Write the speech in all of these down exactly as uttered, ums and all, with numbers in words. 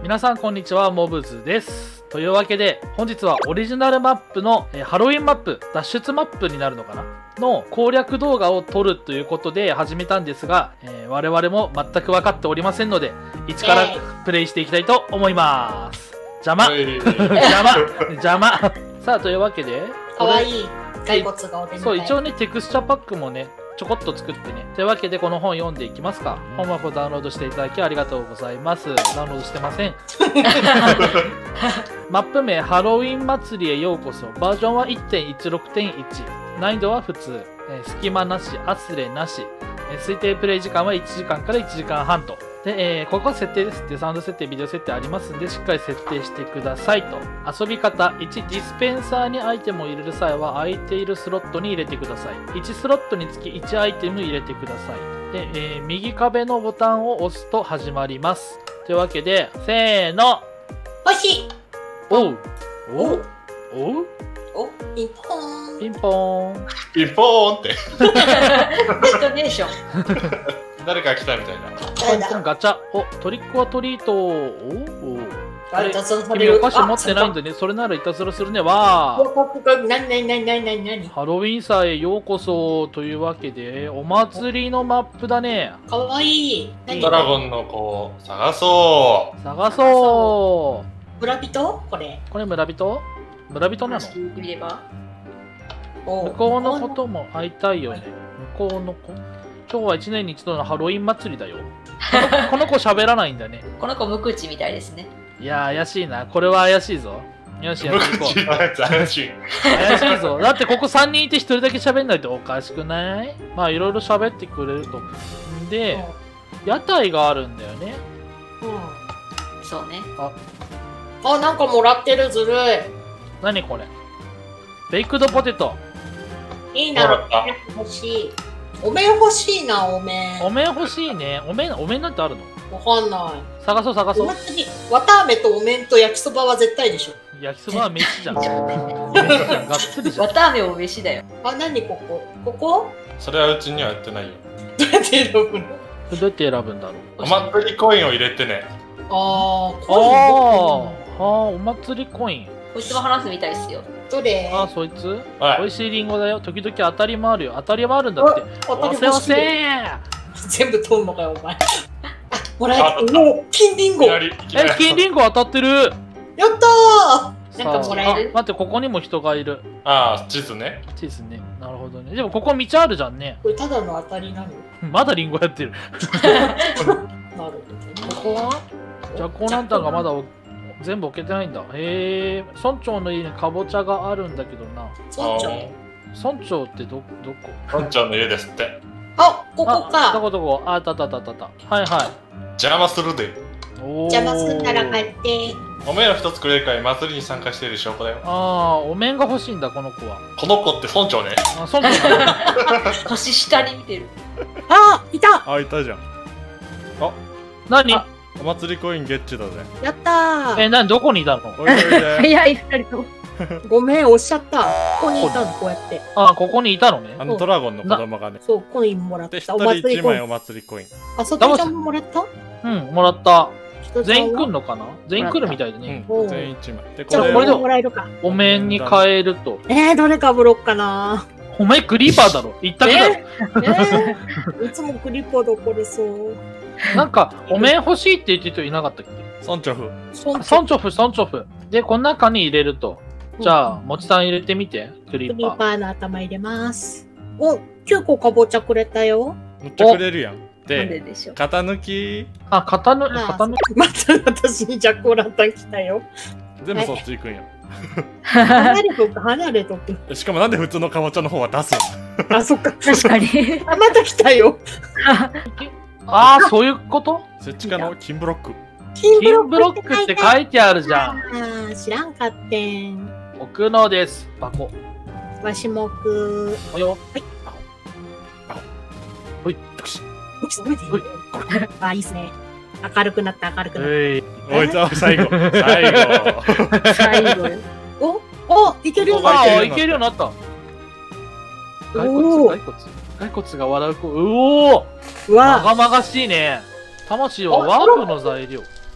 皆さんこんにちは、モブズです。というわけで、本日はオリジナルマップの、えー、ハロウィンマップ、脱出マップになるのかなの攻略動画を撮るということで始めたんですが、えー、我々も全く分かっておりませんので、一からプレイしていきたいと思います。邪魔邪魔邪魔さあ、というわけで、 かわいい骸骨がお出迎え。 そう、一応ね、テクスチャパックもね、ちょこっと作ってね。というわけで、この本読んでいきますか。本マップをダウンロードしていただきありがとうございます。ダウンロードしてません。マップ名、ハロウィン祭りへようこそ。バージョンは いってんいちろくてんいち。難易度は普通。えー、隙間なし、アスレなし。えー、推定プレイ時間はいちじかんからいちじかんはんと。で、えー、ここは設定です。で、サウンド設定、ビデオ設定ありますんで、しっかり設定してくださいと。遊び方、いち、ディスペンサーにアイテムを入れる際は、空いているスロットに入れてください。いちスロットにつきいちアイテム入れてください。で、えー、右壁のボタンを押すと始まります。というわけで、せーの。 星おう。おう。おう。 お、ピンポーン。 ピンポーン。 ピンポーンって。 デトネーション。 誰か来たみたいな。 ポンポンガチャ。お、トリックはトリート。おお。 あれ、 君お菓子持ってないんだね。それならいたずらするね。わー。なになになになになになに。 ハロウィン祭へようこそというわけで、お祭りのマップだね。 かわいい。 ドラゴンの子を探そう。探そう。 村人これ。 これ村人村人なの向こうのことも会いたいよね。向こうの子今日はいちねんに一度のハロウィン祭りだよ。この子喋らないんだね。 この子無口みたいですね。 いやー怪しいな。これは怪しいぞ。よし、やっていこう。 怪しい。 怪しいぞ。だってここさんにんいてひとりだけ喋んないとおかしくない？まあいろいろ喋ってくれると。んで、屋台があるんだよね。 うん。そうね。 あ、 あ、なんかもらってる、ずるい。 何これ？ベイクドポテト。 いいな、欲しい。お面欲しいな、お面。 お面欲しいね。お面、お面なんてあるの？ わかんない。 探そう探そう。 わたあめとお面と焼きそばは絶対でしょ。 焼きそばは飯じゃん。飯じゃん。がっつりじゃん。 わたあめも飯だよ。あ、なにここ？ここ？ それはうちにはやってないよ。 どうやって選ぶの？ どうやって選ぶんだろう。 お祭りコインを入れてね。 ああ、 コイン。ああ、お祭りコイン。 こいつも話すみたいですよ。どれ？ あ、そいつ？ はい。 美味しいリンゴだよ。時々当たりもあるよ。当たりもあるんだって。おせおせー。 全部取んのかよ、お前。あ、もらえた。もう金リンゴ。 え、金リンゴ当たってる。 やったー。なんかもらえる？ 待って、ここにも人がいる。 ああ、地図ね。 地図ね。なるほどね。でもここ道あるじゃんね。 これただの当たりなの？ まだリンゴやってる。 なるほどね。 ここはジャコーランタンがまだ全部置けてないんだ。へえ。村長の家にかぼちゃがあるんだけどな。 村長？ 村長ってど、どこ？ 村長の家ですって。 あ、ここか。 どこどこ？あ、あったあったあったあった。はいはい。 邪魔するで。 邪魔するなら帰って。 お面を一つくれるから祭りに参加している証拠だよ。 ああ、お面が欲しいんだ、この子は。 この子って村長ね。 あ、村長だ。 腰下に見てる。あ、いた。 あ、いたじゃん。あ、 何？ お祭りコインゲッチュだぜ。 やったー。 え、なにどこにいたの？ おいでおいで。 早い二人とも。ごめん、おっしゃった。ここにいたの、こうやって。 あ、ここにいたのね。 あのドラゴンの子供がね。 そう、コインもらった。 で、一人一枚お祭りコイン。 あ、そっちゃんももらった？ うん、もらった。全員来るのかな？全員来るみたいでね。 うん、全員一枚。 で、これでもらえるか。 お面に変えると。 えー、どれかぶろっかな。 お前クリーパーだろ。一択だろ。 えー、いつもクリーパーどころそう。 なんか、お面欲しいって言ってる人いなかったっけ？ 村長夫。 村長夫、村長夫。で、この中に入れると。じゃあ、もちさん入れてみて、クリーパー。 クリーパーの頭入れます。お、きゅうこかぼちゃくれたよ。 めっちゃくれるやん。で、型抜き。 あ、型抜き、型抜き。 また私にジャックオーランタン来たよ。 全部そっち行くんや。 離れとく、離れとく。 しかもなんで普通のかぼちゃの方は出すの？あ、そっか。確かに。あ、また来たよ。 ああ、そういうこと？ そっちかの金ブロック。 金ブロックって書いてあるじゃん。 ああ、知らんかってん。 置くのです。箱。 わしもく。 およ。 はい。 ほい。 あ、いいっすね。明るくなった、明るくなった。 おい、最後。最後。 最後。お、お、いけるようになった。 いけるようになった。骸骨、骸骨。骸骨が笑う子。うおー。まがまがしいね。魂はワープの材料。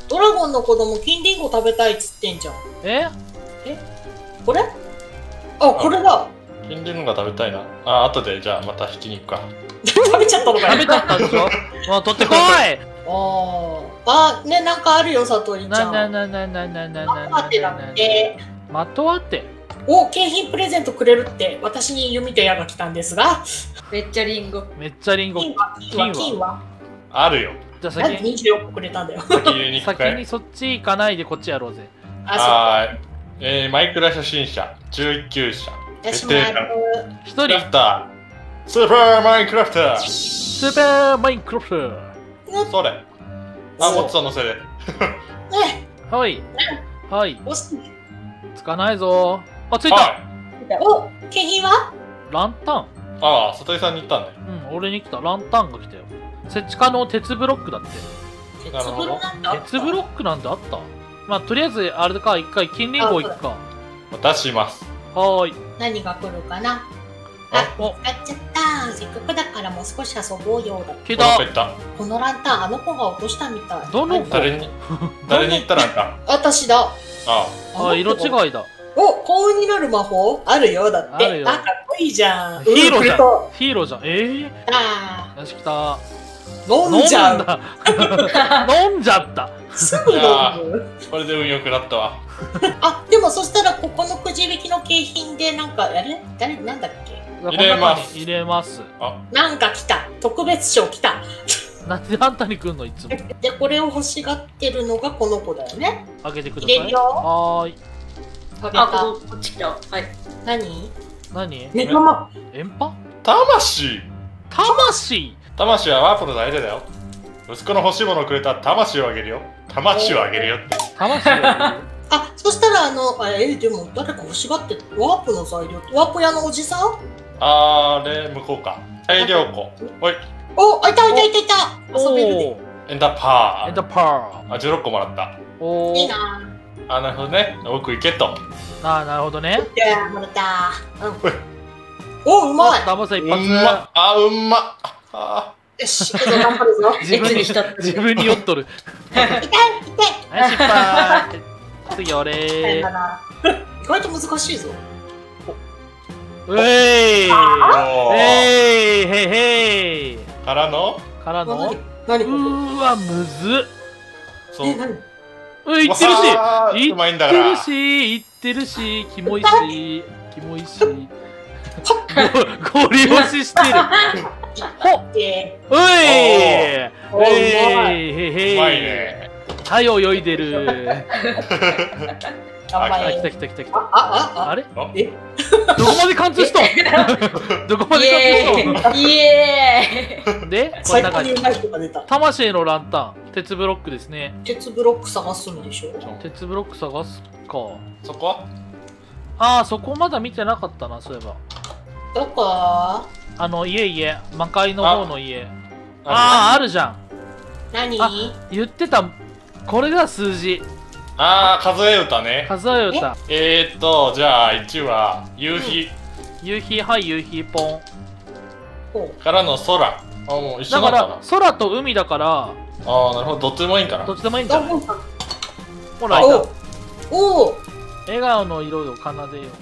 ドラゴンの子供金リンゴ食べたいっつってんじゃん。 えこれ？あ、これだ。 金リンゴが食べたいな。あ、後でじゃあまた引きに行くか。 食べちゃったのかよ。 食べちゃったでしょもう取ってこい。 あーあ、ね、なんかあるよ、さとりちゃ。 なんななななななな待ってだって。 的当て。 お、景品プレゼントくれるって私に弓と矢が来たんですが。 めっちゃリンゴ。 めっちゃリンゴ。 金は金は金は。 あるよ。 じゃあなんで先にじゅうよっこくれたんだよ。 先入れに行くかい。 先にそっち行かないでこっちやろうぜ。 あ、 はーい。えー、マイクラ初心者、じゅうきゅう社、 そう。私もやる。 一クラ人フター、スーパーマインクラフター。 スーパーマインクラフト。 それ。あ、もっとのせで。 ね、 はいはい惜しい。 つかないぞ。あ、ついた。 はい。 お、景品は？ ランタン。 ああ、里井さんに行ったんだよ。 うん、俺に来たランタンが来たよ。設置可能鉄ブロックだって。 鉄なるほどブロなんてあった？ 鉄ブロックなんてあった？まあとりあえずあれか一回金リンゴ行くか。 出します。 はーい。 何が来るかな。 ああ、見つかっちゃった。せっかくだからもう少し遊ぼうよだ。 来たどこ。行った？ このランタンあの子が落としたみたい。 どの子誰に誰に行ったらんか。 私だ。 ああ、色違いだ。 お、幸運になる魔法あるよだって。 あるよあ、かっこいいじゃん。 ヒーローじゃんうんくれヒーローじゃん。ええたあー。よし来た。 ー飲んじゃう。 だ。飲んじゃった。 すぐ飲む。 あ、これで運良くなったわ。 あ、でもそしたらここのくじ引きの景品でなんかやる？誰なんだっけ？ 入れます入れます。 なんか来た。特別賞来た。 なんであんたに来んのいつも。 で、これを欲しがってるのがこの子だよね。 開けてください。 入れるよはーい。 あ、 食べた。 ここっち来た。はい。 何？ 何目玉。 エンパ魂魂魂はワープの相手だよ。息子の欲しいものをくれたら魂をあげるよ。魂をあげるよって。 魂がいるあ、そしたらあの、あえ、でも誰か欲しがってワープの材料、ワープ屋のおじさん？ あれ、向こうか。大量庫。おい、 お、あいたいたいたいた。遊べるで。 おーエンダーパエンター。 パー。 あ、じゅうろっこもらった。 おー。 いいな。 あ、なるほどね。奥行けと。 あー、なるほどね。 じゃあ、もらった。うん。お、うまい。 ダモさん一うん発。 ま。あ、うんま。あよし、頑張るぞ。 自分にした自分に酔っとる。 痛い、痛い。 はい、失敗。次俺大変だな。意外と難しいぞ。 うえいー。おー。 えいへいへいからのからの何何うこーわ、むずっ。 そう。 れ？え、何？ ういってるしわーうまいんだからいってるし、いってるし、キモいし、キモいし。ごゴリ押ししてる。ほっで、 ういおえお、うまい。 いへへいうまいね。 はい、泳いでる。 頑張あ、来れ。 た来た来た来あ、 た。 あ、あ、 あれあえ、 どこまで貫通しとんどこまイで貫通しとエーイイエーイんで、これ最中に高にうまい人が出た。 魂のランタン、鉄ブロックですね。 鉄ブロック探すんでしょ。 鉄ブロック探すか。 そこはああ、そこまだ見てなかったな、そういえば。 どこ？ あの、家家、魔界の方の家。あああー、あるじゃん。 何？ あ言ってた、これが数字。 あー、数え歌ね。 数え歌。 えーっと、じゃあいちは夕日夕日、はい、夕日、ポン。 ほからの空。あ、もう一緒だかだったな。 ら、空と海だから、 あー、なるほど。どっちでもいいんかなど。っちでもいいんう。 じゃないおほら、いた。 おお。 笑顔の色を奏でよう。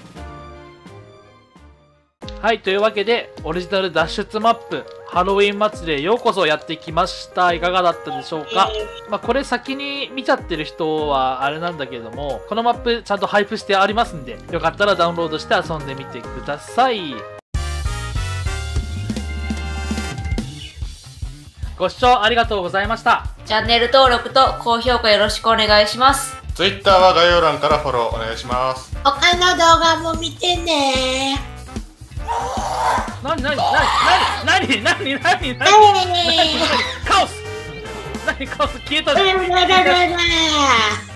はい、というわけで、オリジナル脱出マップ、ハロウィン祭りへようこそやってきました。いかがだったでしょうか？まあ、これ先に見ちゃってる人はあれなんだけども、このマップちゃんと配布してありますんで、よかったらダウンロードして遊んでみてください。ご視聴ありがとうございました。 チャンネル登録と高評価よろしくお願いします。 Twitter は概要欄からフォローお願いします。 他の動画も見てね。 なになになになになになになにえカオスなにカオス消えたじゃんー。